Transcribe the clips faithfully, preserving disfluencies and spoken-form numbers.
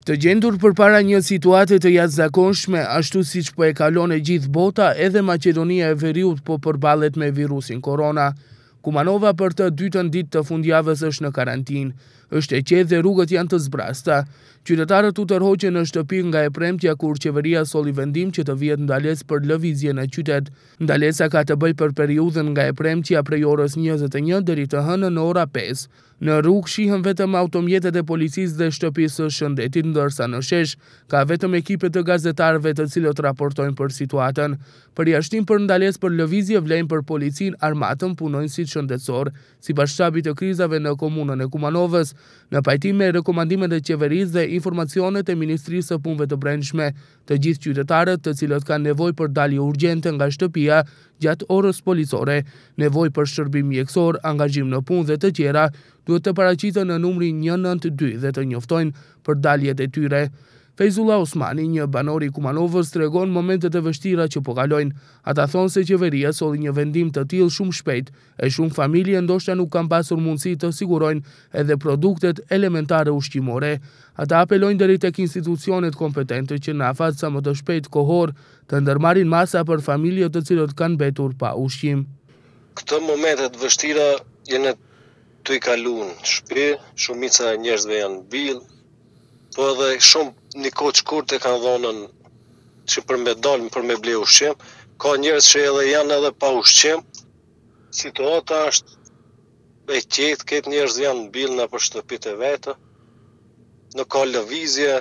Të gjendur përpara një situate të jashtëzakonshme, ashtu siç po e kalon e gjithë bota, edhe Maqedonia e Veriut po përballet me virusin korona. Kumanova për të dytën ditë të fundjavës është në karantinë. Është e qetë dhe rrugët janë të zbrasta. Qytetarët u tërhoqën në shtëpi nga e premtja kur qeveria solli vendim që të vihet ndalesë për lëvizje në qytet. Ndalesa ka të bëjë për periudhën nga e premtja prej orës njëzet e një deri të hënën në ora pesë. Në rrugë shihen vetëm automjetet e policisë dhe shtëpisë së shëndetit, ndërsa në shesh ka vetëm ekipe të gazetarëve të cilët raportojnë për situatën. Përjashtim për ndalesë për lëvizje vlen për policinë, armatën, punonjësit shëndetësor, sipas shtabit të krizave në komunën e Kumanovës, në pajtim me rekomandimet e qeverisë dhe informacionet e Ministrisë së Punëve të Brendshme, të gjithë qytetarët të cilët kanë nevojë për dalje urgjente nga shtëpia gjatë orës policore, nevojë për shërbim mjekësor, angazhim në punë dhe të tjera, duhet të paraqiten në numrin një nëntë dy dhe të njoftojnë për daljet e tyre. Fejzullah Osmani, një banor i Kumanovës, tregon momentet e vështira që po kalojnë. Ata thonë se qeveria solli një vendim të tillë shumë shpejt, e shumë familje ndoshta nuk kanë pasur mundësi të sigurojnë edhe produktet elementare ushqimore. Ata apelojnë deri tek institucionet kompetente që në afat sa më të shpejt kohor të ndërmarrin masa për familjet të cilët kanë mbetur pa ushqim. Këto momentet vështira janë të i kaluar në shtëpi, shumica e njerëzve janë mbyll, po edhe shumë një kohë të shkurtë e kanë dhënën që për me dalë për me ble ushqim, ka njerëz që edhe janë edhe pa ushqim. Situata është e qetë, këtë njerëz janë mbyll në për shtëpitë e vetë, nuk ka lëvizje,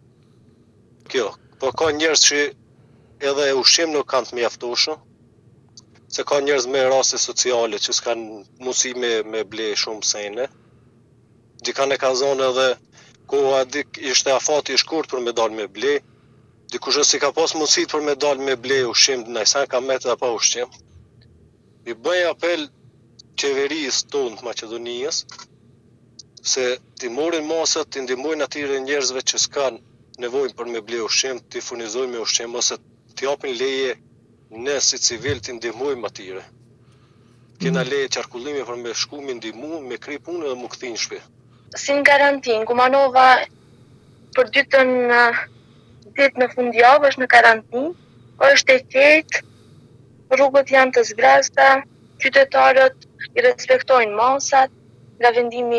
kjo. Po ka njerëz që edhe ushqim nuk kanë të mjaftueshëm, se ka njerëz me raste sociale që s'kan mundësi me, me ble shumë sene. Dikane ka zonë edhe koha dik ishte afati i shkurt për me dalë me ble. Dikush si ka pas mundësi për me dalë me ble ushqim, nëse ka metë pa ushqim. I bëj apel qeverisë tonë të Maqedonisë se t'i morin masat, t'i ndihmojnë atyre njerëzve që s'kan nevojë për me ble ushqim, t'i furnizojnë me ushqim ose t'i japin leje ne si civil t'i ndihmojmë atyre. Kena leje qarkullimi për me shku me ndihmu, me kri punë dhe mu kthi në shtëpi. Si në karantinë, Kumanova për dytën ditë në fundjavë është në karantinë, është e qetë, rrugët janë të zbrasta, qytetarët i respektojnë masat, nga vendimi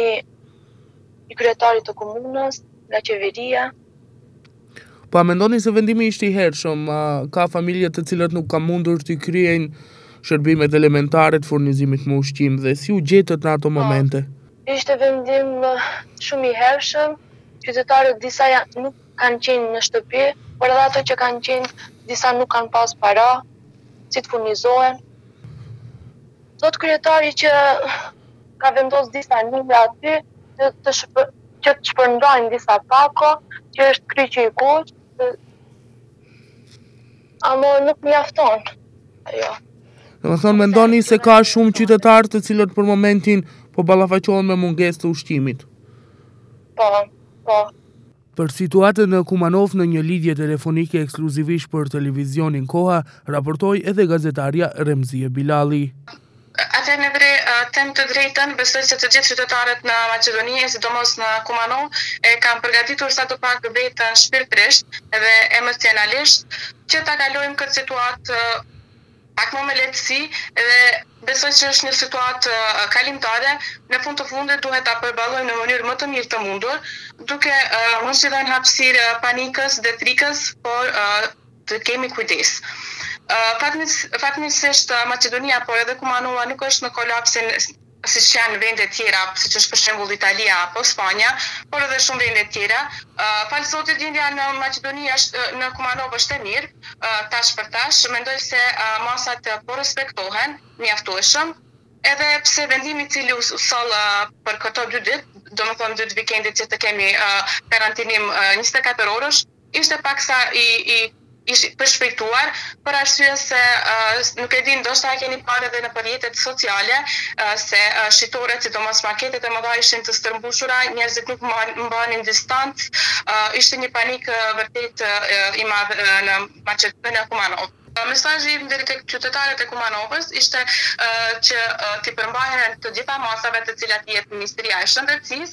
i kryetarit të komunës, nga qeveria. Po a mendoni se vendimi ishte i hershëm, ka familje të cilat nuk kanë mundur të kryejnë shërbimet elementare të furnizimit me ushqim dhe si u gjetët në ato momente? Ishte vendim shumë i hershëm, qytetarët disa nuk kanë qenë në shtëpi, por edhe ato që kanë qenë, disa nuk kanë pas para, si të furnizohen. Thot kryetari që ka vendos disa numra aty, që të, shpër, që të shpërndajnë disa pako, që është kryqi i koqë, amo nuk mjafton. Jo. Dhe më thonë, mendoni se ka shumë qytetarë të cilët për momentin po ballafaqohen me mungesë të ushqimit? Po, po. Për situatën në Kumanov në një lidhje telefonike ekskluzivisht për televizionin Koha, raportoi edhe gazetarja Remzie Bilali. Atëherë në vre, them të drejtën, besoj se të gjithë qytetarët në Maqedoni, sidomos në Kumanov, e kanë përgatitur sa të pak vetën shpirtërisht dhe emocionalisht që ta kalojmë këtë situatë pak më me lehtësi dhe besoj që është një situatë kalimtare. Në fund të fundit duhet ta përballojmë në mënyrë më të mirë të mundur, duke uh, mos i dhënë hapësirë panikës dhe frikës, por uh, të kemi kujdes. Uh, Fatmirësisht Maqedonia, por edhe Kumanova nuk është në kolapsin siç janë vende tjera, siç është për shembull Italia apo Spanja, por edhe shumë vende tjera. Uh, Falë Zotit, gjendja në Maqedoni është në Kumanov është e mirë, uh, tash për tash. Mendoj se uh, masat po respektohen, mjaftueshëm. Edhe pse vendimi i cili u soll uh, për këto dy ditë, domethënë dy vikendit që të kemi uh, karantinim uh, njëzet e katër orësh, ishte paksa i, i ishte përshpejtuar, për arsye se uh, nuk e di, ndoshta e keni parë edhe në përjetet sociale, uh, se uh, shitoret, sidomos marketet e mëdha ishin të stërmbushura, njerëzit nuk mbanin distancë, uh, ishte një panik uh, vërtet uh, i madh uh, në Maqedoni, në Kumanov. Mesazhi im deri tek qytetarët e Kumanovës ishte uh, që uh, t'i përmbahen të gjitha masave të cilat jetë Ministria e Shëndetësisë,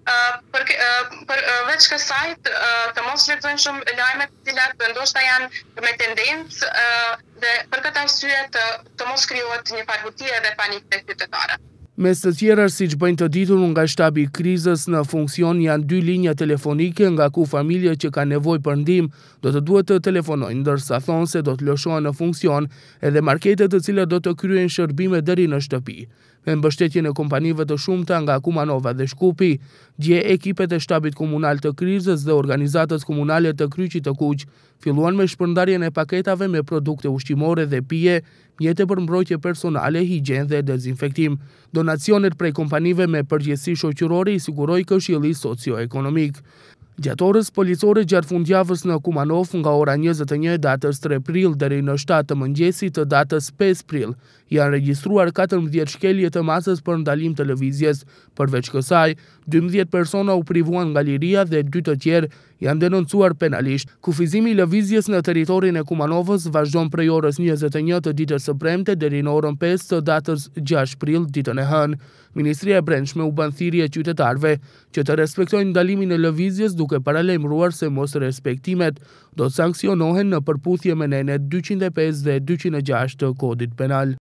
Uh, për, uh, për uh, veç kësajt uh, të mos lexojnë shumë lajme të cilat ndoshta janë me tendencë uh, dhe për këtë arsye të, të mos krijohet një farë dhe panik tek qytetarët. Mes të tjera, siç bëjnë të ditur nga shtabi i krizës, në funksion janë dy linja telefonike nga ku familje që kanë nevojë për ndihmë do të duhet të telefonojnë, ndërsa thonë se do të lëshohen në funksion edhe marketet të cilat do të kryejnë shërbime deri në shtëpi. Me mbështetjen e kompanive të shumta nga Kumanova dhe Shkupi, dje ekipet e shtabit komunal të krizës dhe organizatës komunale të Kryqit të Kuq filluan me shpërndarjen e paketave me produkte ushqimore dhe pije, mjete për mbrojtje personale, higjen dhe dezinfektim. Donacionet prej kompanive me përgjegjësi shoqërore i siguroi Këshilli Socioekonomik. Gjatë orës policore gjatë fundjavës në Kumanov nga ora njëzet e një datës tre prill deri në shtatë të mëngjesit të datës pesë prill, janë regjistruar katërmbëdhjetë shkelje të masës për ndalim të lëvizjes. Përveç kësaj, dymbëdhjetë persona u privuan nga liria dhe dy të tjerë janë denoncuar penalisht. Kufizimi i lëvizjes në territorin e Kumanovës vazhdon prej orës njëzet e një të ditës së premte deri në orën pesë të datës gjashtë prill ditën e hënë. Ministria e Brendshme u bën thirrje qytetarëve që të respektojnë ndalimin e lëvizjes, duke paralajmëruar se mos respektimet do të sanksionohen në përputhje me nenet dyqind e pesë dhe dyqind e gjashtë të Kodit Penal.